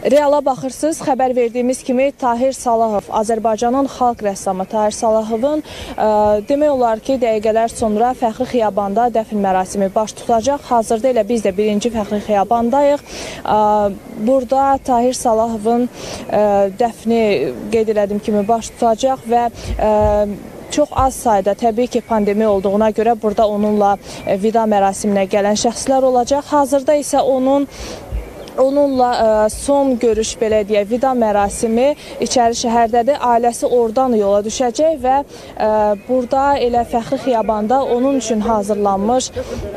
Reala baxırsınız, xəbər verdiyimiz kimi Tahir Salahov, Azərbaycanın xalq rəssamı Tahir Salahovun demək olar ki, dəqiqələr sonra Fəxri Xiyabanda dəfn mərasimi baş tutacaq. Hazırda elə biz də 1-ci Fəxri Xiyabandayıq. Burada Tahir Salahovun dəfni qeyd elədim kimi baş tutacaq və çox az sayda, təbii ki, pandemiya olduğuna görə burada onunla vida mərasiminə gələn şəxslər olacaq. Hazırda isə onunla son görüş, belə deyək, vida mərasimi içəri şəhərdədir. Ailəsi oradan yola düşəcək və burada elə Fəxri Xiyabanda onun üçün hazırlanmış,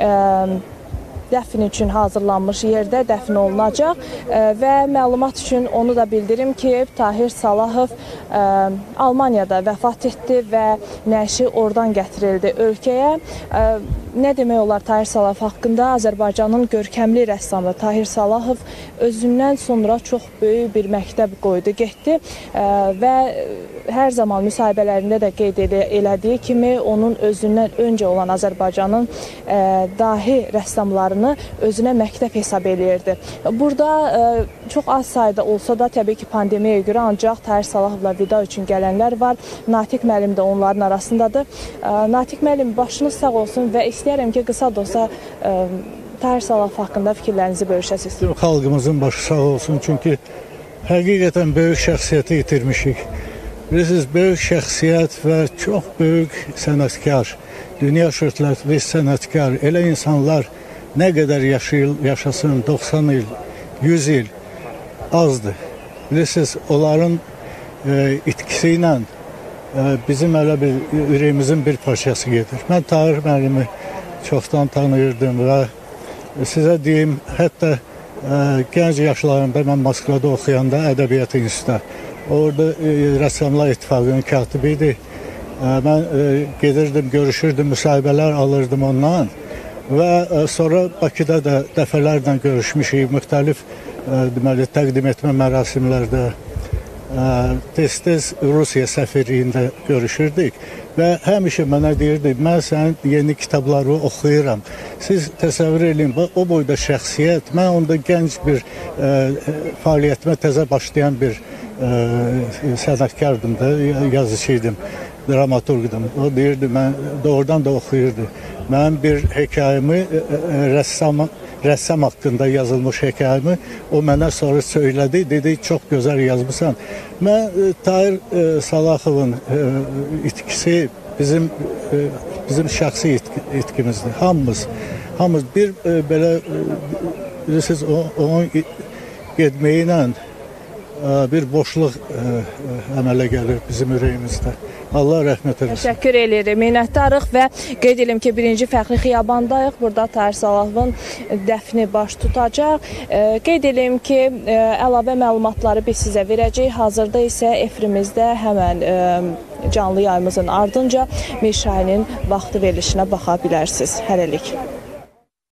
dəfn üçün hazırlanmış yerdə dəfn olunacaq və məlumat üçün onu da bildirim ki, Tahir Salahov Almaniyada vəfat etdi və nəşi oradan gətirildi ölkəyə. Nə demək olar Tahir Salahov haqqında? Azərbaycanın görkəmli rəssamı Tahir Salahov özündən sonra çox böyük bir məktəb qoydu, getdi və hər zaman müsahibələrində də qeyd elədiyi kimi onun özündən öncə olan Azərbaycanın dahi rəssamlarını özünə məktəb hesab eləyirdi. Burada çox az sayda olsa da təbii ki, pandemiyaya görə ancaq Tahir Salahovla vida üçün gələnlər var. Natiq müəllim də onların arasındadır. Natiq müəllim, başınız sağ olsun və istəyərəm ki, qısa da olsa Tahir Salahov haqqında fikirlərinizi bölüşəsiniz. Xalqımızın başı sağ olsun, çünki həqiqətən böyük şəxsiyyəti itirmişik. Bilirsiniz, böyük şəxsiyyət və çox böyük sənətkar, dünya şöhrətli sənətkar, elə insanlar nə qədər yaşasın, 90 il, 100 il azdır. Bilirsiniz, onların itkisi ilə bizim elə bir ürəyimizin bir parçası gedir. Mən Tahir müəllimi çoxdan tanıyırdım və sizə deyim, hətta gənc yaşlarımda mən Moskvada oxuyanda Ədəbiyyat İnstitutunda, orada Rəssamlar İttifaqının katibi idi. Mən gedirdim, görüşürdüm, müsahibələr alırdım ondan və sonra Bakıda da dəfələrlə görüşmüşük, müxtəlif deməli, təqdim etmə mərasimlərdə, tez-tez Rusiya səfirliyində görüşürdük və həmişə mənə deyirdi, mən sənin yeni kitabları oxuyuram. Siz təsəvvür edin, o boyda şəxsiyyət, mən onda gənc bir fəaliyyətimə təzə başlayan bir sənətkardım da, yazıcıydım, dramaturqdum. O deyirdi, mən doğrudan da oxuyurdu. Mən bir hekayəmi, rəssam haqqında yazılmış hekayəmi o mənə sonra söylədi, dedi, çox gözəl yazmışsan. Mən Tahir Salahovun itkisi bizim şəxsi itkimizdir. Hamımız bir belə, bilirsiniz, onun getməyi ilə bir boşluq əmələ gəlir bizim ürəyimizdə. Allah rəhmət eləsin. Təşəkkür edirik, minnətdarıq və qeyd edim ki, 1-ci Fəxri Xiyabandayıq. Burada Tahir Salahovun dəfni baş tutacaq. Qeyd edim ki, əlavə məlumatları biz sizə verəcəyik. Hazırda isə efrimizdə həmən canlı yayımızın ardınca Mir Şahinin vaxtı verilişinə baxa bilərsiniz. Hələlik.